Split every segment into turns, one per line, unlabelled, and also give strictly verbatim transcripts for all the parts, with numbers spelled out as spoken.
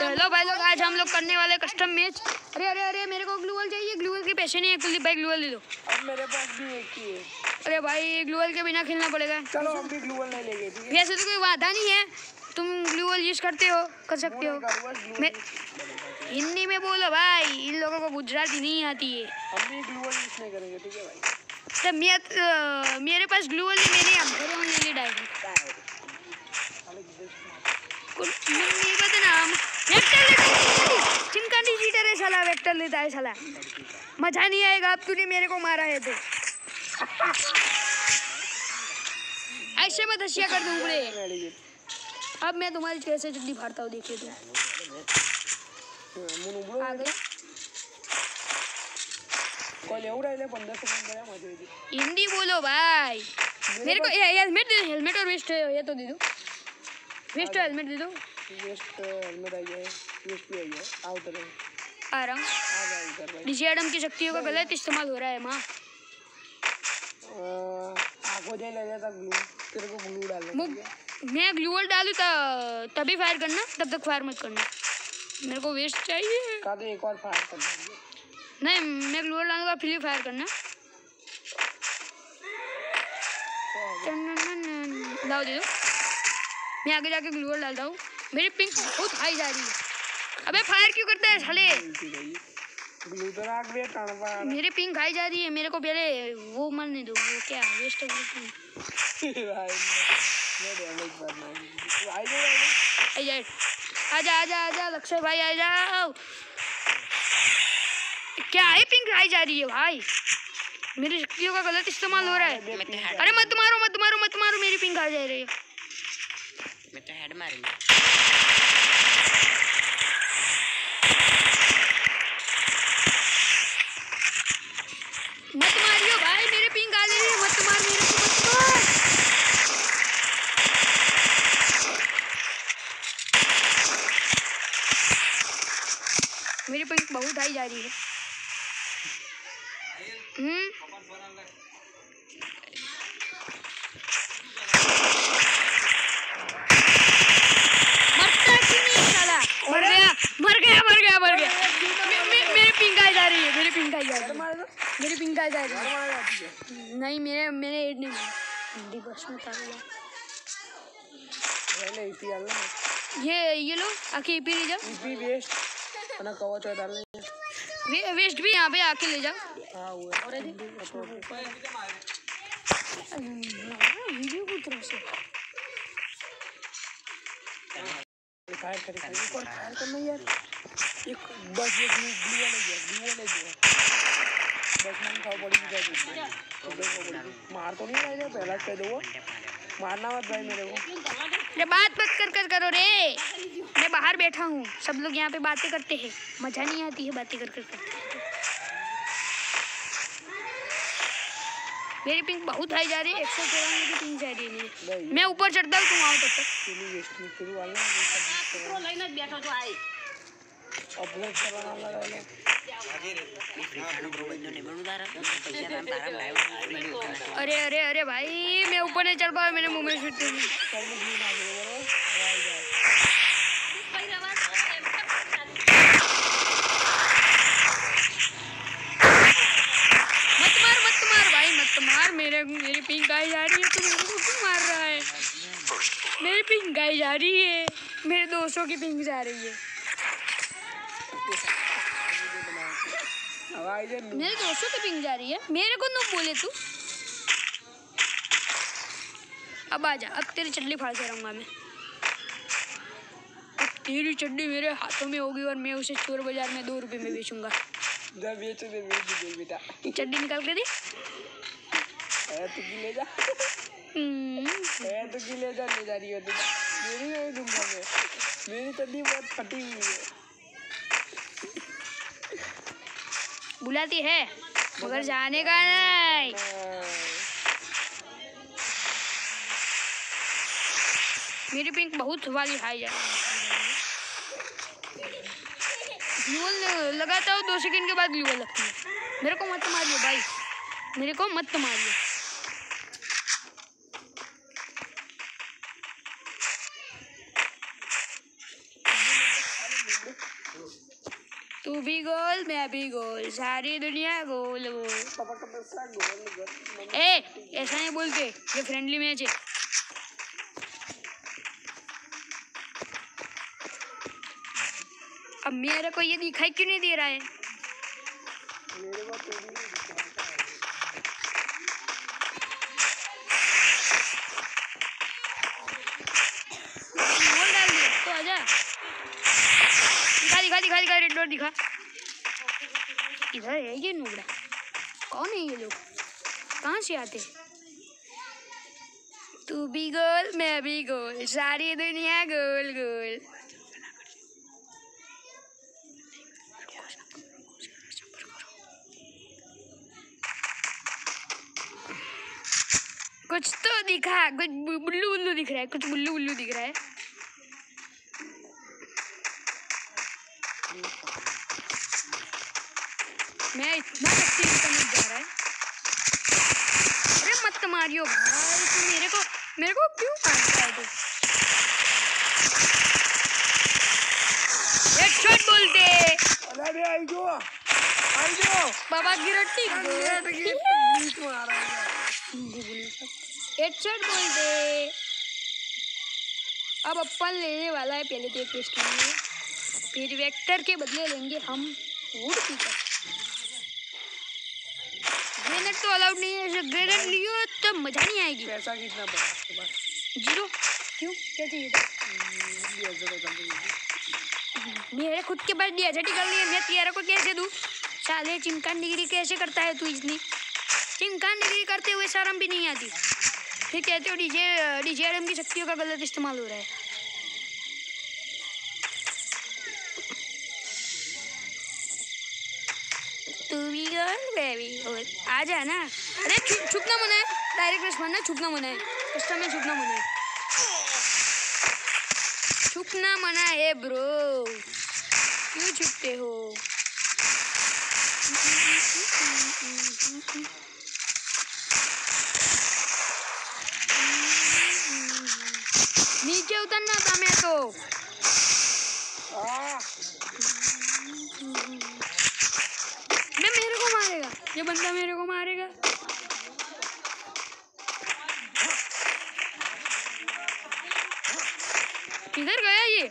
Hello भाई लोग, आज हम लोग करने वाले कस्टम मैच। अरे अरे अरे मेरे को ग्लूवल चाहिए, ग्लूवल के पैसे नहीं है कुलदीप भाई, ग्लूवल दे दो।
अब मेरे पास भी एक ही है।
अरे भाई ग्लूवल के बिना खेलना पड़ेगा।
चलो हम भी ग्लूवल नहीं लेंगे, ठीक है?
वैसे तो कोई वादा नहीं है, तुम ग्लूवल यूज करते हो, कर सकते हो। मैं हिंदी में बोलो भाई, इन लोगों को गुजराती नहीं आती है।
हम भी ग्लूवल यूज नहीं करेंगे, ठीक है भाई?
तो मैं तो, मेरे पास ग्लूवल नहीं, मैंने हम घरे होने ले डायरेक्ट नहीं पता नाम वेक्टर लेता चिंका चीटर है साला, वेक्टर लेता है साला, मजा नहीं आएगा। अब तूने मेरे को मारा है तो ऐसे मत हंसिया कर दूंगे। अब मैं तुम्हारी कैसे चड्डी फाड़ता हूँ, देखिए तुम आ गए। हिंदी बोलो भाई, मेरे को हेलमेट दे, हेलमेट और वेस्ट ये तो दे दो, वेस्ट हेलमेट दे दो।
वेस्ट हेलमेट आई है, वेस्ट भी आई है। आओ तो
आ रहा हूँ।
आ जा इधर भाई।
डीजे एडम की शक्तियों का गलत इस्तेमाल हो रहा है माँ।
आगो दे ले लेता ग्लू, तेरे को ग्लू डालना।
मैं ग्लूवल डालूँ तभी फायर करना, तब तक फायर मत करना। मेरे को वेस्ट चाहिए।
का दे एक और फायर कर देंगे।
नहीं मैं ग्लूवल डालूंगा फिर फायर करना। लाओ दे दो, मैं आगे जाके ग्लूवल डालता हूँ। मेरी पिंक बहुत हाई जा रही है। अबे फायर क्यों करता है साले?
ग्लू तो राख दे टाणवा।
मेरी पिंक हाई जा रही है, मेरे को पहले वो मरने दो। वो क्या वेस्ट है
भाई मैं डैमेज करना है। आई जा
आई जा आजा आजा आजा लक्ष्य भाई आ जाओ। क्या है पिंक हाई जा रही है भाई, मेरी शक्तियों का गलत इस्तेमाल हो रहा है। अरे मत मारो मत मारो मत मारो, मेरी पिंक आ जा रही है।
मैं तो हेड मारूंगा।
मत मारियो भाई, मेरे पिंक आ जा रही है। मत मार मेरे को, मत मार। मेरी पिंक बहुत हाई जा रही है। हम्म मर गया मर गया मर गया मर गया। मे, मे, मेरी पिंक आ जा रही है, मेरी पिंक आ जा रही है, मेरी पिंक आ जा रही है। नहीं मेरे मेरे एड नहीं हिंदी बस में था। ये ये लो आके ईपी ले जाओ।
ईपी वेस्ट अपना कवच डाल ले।
वे, वेस्ट भी यहाँ पे आके ले जाओ।
हाँ वो
और वीडियो को तरह से
फायर करें, एक और फायर करना यार। एक बस ये ग्लू ग्लू वाले गया, ग्लू वाले गया। बस मन खाओ पड़ी जा। मार तो नहीं रहा, पहला कह दो मारना मत भाई मेरे को।
ये बात मत कर कर करो रे, मैं बाहर बैठा हूँ, सब लोग यहाँ पे बातें करते हैं, मजा नहीं आती है बातें कर कर करते हैं। मेरी पिंक बहुत हाई जा रही है, एक सौ चौरानवे की पिंक जा रही है मेरी। मैं ऊपर चढ़ता हूँ, तुम आओ तब तक। अरे अरे अरे भाई मैं ऊपर नहीं चढ़ पाया, मेरे मुंह में शूट मार। मेरे मेरी पिंक गाय जा रही है, तू मेरे को क्यों मार रहा है? मेरी पिंक गाय जा रही है, मेरे दोस्तों की पिंक जा रही है, मेरे दोस्तों की पिंक जा रही है, मेरे को नो बोले तू। अब आजा, अब तेरी चड्डी फाड़ के रहूंगा मैं। अब तेरी चड्डी मेरे हाथों में होगी और मैं उसे चोर बाजार में दो रुपए में बेचूंगा।
बेच दे बेच दे बेटा।
चड्डी निकाल के दे।
है तो की ले जा। है तो की ले जा, ले जा रही हो तो मेरी नहीं दूंगा मैं, मेरी चड्डी बहुत फटी हुई है।
बुलाती है मगर जाने का नहीं। मेरी पिंक बहुत वाली हाई जा ग्लूवल लगाता हूँ, दो सेकंड के बाद ग्लूवल लगती है। मेरे को मत मारियो भाई, मेरे को मत मारियो। तू भी गोल मैं भी गोल सारी दुनिया गोल गोल।
पापा का पैसा गोल गोल।
ए ऐसा नहीं बोलते, ये फ्रेंडली मैच है। अब मेरे को ये दिखाई क्यों नहीं दे रहा है?
मेरे को तो भी नहीं दिखा।
गोल डाल दिया तो आजा। दिखा दिखा दिखा दिखा रेड डॉट दिखा। इधर है ये नुबड़ा। कौन है ये लोग? कहाँ से आते? तू भी गोल मैं भी गोल सारी दुनिया गोल गोल। कुछ तो दिखा, कुछ बुल्लू बुल्लू दिख रहा है, कुछ बुल्लू बुल्लू दिख रहा है। मैं इतना एक्टिव करने जा रहा है। अरे मत मारियो भाई, तू मेरे को मेरे को क्यों मारता है तू? एक शॉट बोलते।
अरे आई जो आई जो
बाबा की रोटी
नेट के बीच में आ रहा है।
एक शॉट बोलते। अब अपन लेने वाला है पहले तो एक टेस्ट लेंगे, फिर वेक्टर के बदले लेंगे हम वुड पीकर। ग्रेनेड तो अलाउड नहीं है, ग्रेनेड लियो तो मजा नहीं आएगी।
पैसा कितना पड़ा आपके पास?
जीरो। क्यों, क्या चाहिए था? मेरे खुद के पास डीएचटी कर लिए, मैं तेरे को कैसे दूं? साले चिमकान डिग्री कैसे करता है तू? इतनी चिमकान डिग्री करते हुए शर्म भी नहीं आती। फिर कहते हो डीजे डीजेएम की शक्तियों का गलत इस्तेमाल हो रहा है। तू भी गोल बेबी गोल आ जा ना। अरे छुप छुपना मना है, डायरेक्ट रश मारना छुपना मना है, कस्टम में छुपना मना है, छुपना मना है ब्रो। क्यों छुपते हो? नीचे उतरना था मैं तो। मैं मेरे को मारेगा ये बंदा, मेरे को मारेगा। किधर गया ये?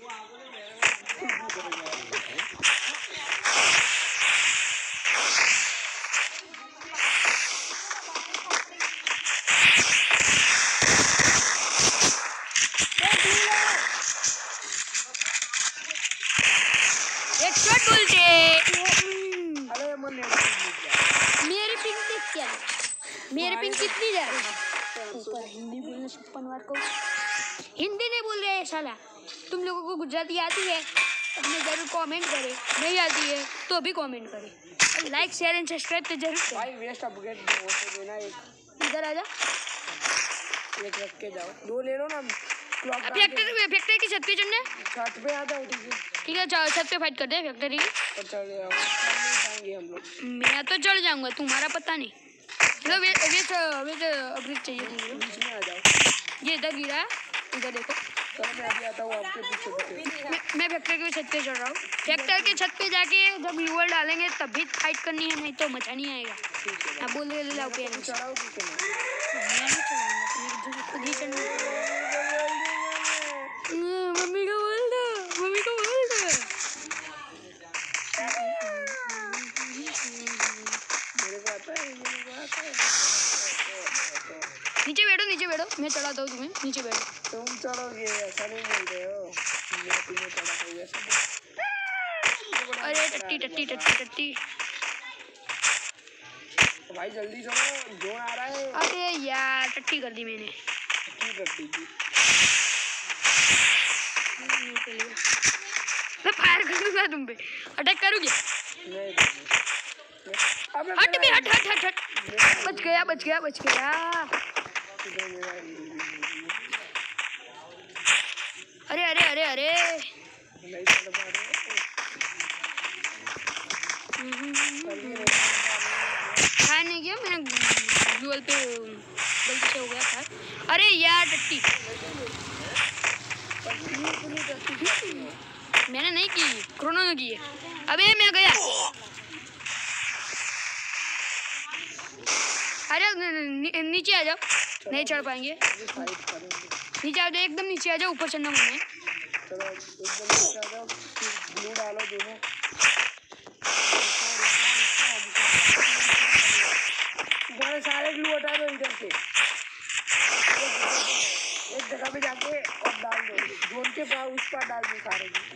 एक शॉट बोलते।
अरे मन
मेरी पिंक देख क्या? मेरी पिंक कितनी जा रही है? ऊपर हिंदी बोलने छप्पन बार को हिंदी नहीं बोल रहे हैं साला। तुम लोगों को गुजराती आती है? अपने जरूर कमेंट करें, नहीं आती है तो भी कमेंट करें, लाइक शेयर एंड सब्सक्राइब तो जरूर करें।
भाई वेस्ट अपग्रेड दो तो देना। एक
इधर आजा।
एक रख के जाओ, दो ले लो ना। क्लॉक
फैक्ट्री फैक्ट्री की छत पे चढ़ना है।
छत पे आ जाओ। ठीक है
ठीक है, चलो छत पे फाइट करते हैं फैक्ट्री की।
और चल जाओ, जाएंगे हम लोग।
मैं तो चढ़ जाऊंगा, तुम्हारा पता नहीं। चलो वे वे वे अपग्रेड चाहिए तुमको।
बीच में आ जाओ।
ये इधर गिरा है, इधर देखो।
चलो मैं अभी आता हूँ आपके पीछे पीछे।
मैं मैं फैक्ट्री की छत पे चढ़ रहा हूँ। फैक्ट्री के छत पे जाके जब ल्यूअर डालेंगे तब भी फाइट करनी है, नहीं तो मजा नहीं आएगा।
ठीक है
अब बोल ले लाओ पे नहीं
चढ़ाओ पीछे में।
मैं नहीं चढ़ाऊंगा, तुम्हें खुद ही चढ़ना है। मम्मी को बोल दो, मम्मी को बोल दो।
मेरे को आता है, मेरे को आता है।
नीचे बैठो, नीचे बैठो, मैं चढ़ाता हूँ तुम्हें। नीचे बैठो।
तुम चढ़ोगे, ऐसा नहीं बोल रहे हो। मैं तुम्हें चढ़ाता हूँ ऐसा।
अरे टट्टी टट्टी टट्टी टट्टी।
भाई जल्दी चलो, जोन आ रहा है।
अरे यार टट्टी कर दी मैंने।
की टट्टी थी?
मैं फायर करूंगा तुम पे, अटैक करोगे?
नहीं अबे
हट बे, हट हट हट हट। बच गया बच गया बच गया। अरे अरे अरे अरे
नहीं चल पा रहे।
फायर नहीं किया मैंने, गूगल पे गलती से हो गया फायर। अरे यार टट्टी, मैंने नहीं की, क्रोनो ने की है। अबे मैं गया। अरे नी, नीचे आ जाओ, नहीं चढ़ पाएंगे। नीचे आ जाओ, एकदम नीचे आ जाओ, ऊपर चढ़ना मन है।
चलो एकदम नीचे आ जाओ, फिर ग्लू डालो दोनों। इधर सारे ग्लू हटा दो इधर से, एक जगह पे जाके और डाल दो, जोन के पास उस पर डाल दो सारे ग्लू।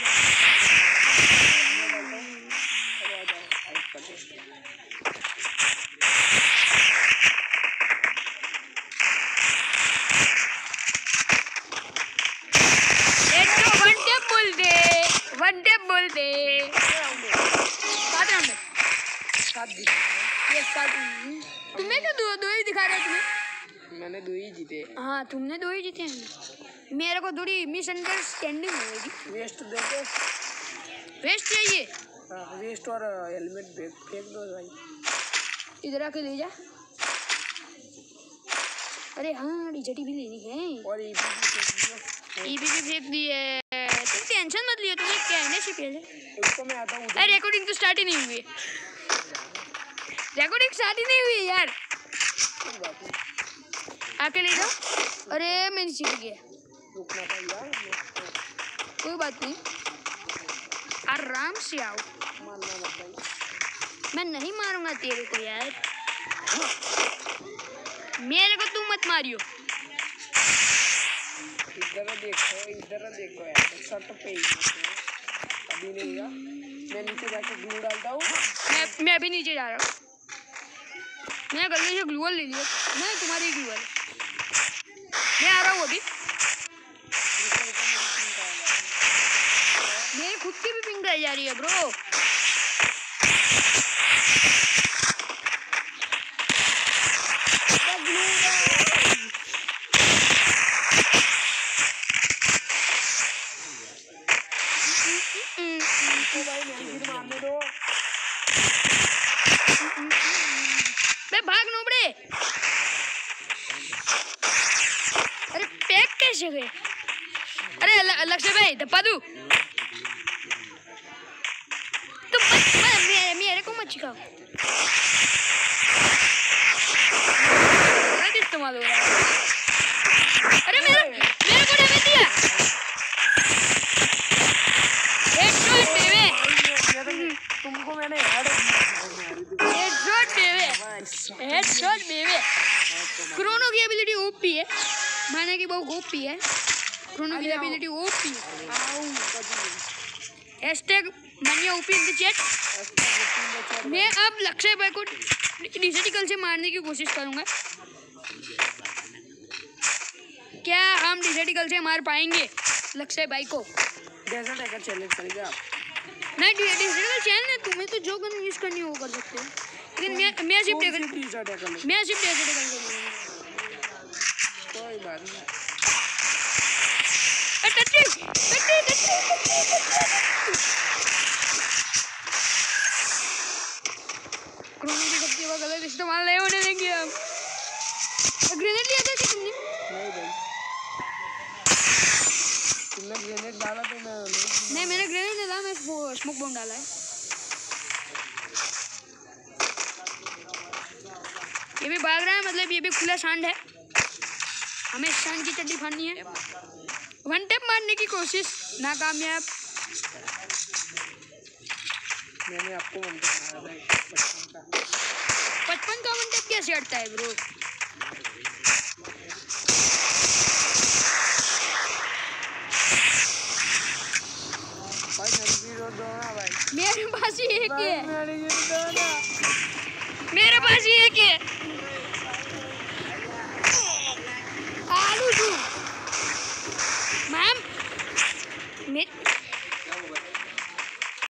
वन टेप बोलते सात राउंड
सात जीते
ये सात। तुम्हें क्या दो दो ही दिखा रहा है तुम्हें?
मैंने दो ही जीते।
हाँ तुमने दो ही जीते हैं। मेरे को थोड़ी मिसअंडरस्टैंडिंग हो गई।
वेस्ट देखो,
वेस्ट चाहिए।
हाँ वेस्ट और हेलमेट फेंक दो भाई।
इधर आके ले जा। अरे हाँ डीजेटी भी लेनी है
और ईबी भी फेंक दियो।
ईबी भी फेंक दी है। तुम टेंशन मत लियो, तुम्हें कहने से पहले
उसको मैं आता हूँ।
अरे रिकॉर्डिंग तो स्टार्ट ही नहीं हुई। रिकॉर्डिंग स्टार्ट ही नहीं हुई यार। आके ले जाओ। अरे मैं नीचे गिर गया।
रुकना था यार,
कोई बात नहीं, आराम से आओ।
मारना मत भाई।
मैं नहीं मारूंगा तेरे को यार, मेरे को तुम मत मारियो।
इधर देखो, इधर देखो यार, शर्ट पे ही अभी नहीं गया। मैं नीचे जाके ग्लू डालता हूँ।
मैं मैं भी नीचे जा रहा हूँ। मैं गलती से ग्लूअल ले लिया। मैं तुम्हारी ग्लूअल, मैं आ रहा हूँ अभी। मेरी खुद की भी पिंग आई जा रही है ब्रो।
मारने दो।
बे भाग नोबड़े। अरे पैक कैसे गए? अरे लक्ष्य भाई धप्पा दू। तुम मत मेरे मेरे को मत सिखाओ। गलत इस्तेमाल हो रहा है। अरे मेरे मेरे को डैमेज दिया। हेडशॉट बेबे।
तुमको मैंने
हेडशॉट बेबे, हेडशॉट बेबे। क्रोनो की एबिलिटी ओपी है, माने कि बहुत ओपी है। क्रोनो की एबिलिटी ओपी है। Hashtag mania OP in the chat. मैं अब लक्ष्य भाई को डिजिटिकल से मारने की कोशिश करूंगा। क्या हम डिजिटिकल से मार पाएंगे लक्ष्य भाई को?
डेजर्ट हैकर चैलेंज करेगा।
नहीं डिजिटल चैनल है, तुम्हें तो जो गन यूज करनी हो वो कर सकते हो, लेकिन मैं मैं सिर्फ डेजर्ट मैं सिर्फ डेजर्ट करूंगा।
कोई बात नहीं।
टट्टी टट्टी टट्टी क्रोनो की शक्ति का गलत इस्तेमाल नहीं होने देंगे हम। ग्रेनेड लिया था कि तुमने?
नहीं भाई, तुमने ग्रेनेड डाला तो मैं
नहीं, मैंने ग्रेनेड नहीं डाला, मैं स्मोक बम डाला है। ये भी भाग रहा है, मतलब ये भी खुला सांड है। हमें सांड की चड्डी फाड़नी है। वन टैप मारने की कोशिश नाकामयाब।
मैंने आपको वन टैप मारा था बचपन का।
बचपन का वन टैप कैसे हटता है ब्रो?
भाई मेरी वीडियो दो ना भाई।
मेरे पास ही एक ही है,
मेरी वीडियो दो ना।
मेरे पास ही एक ही है।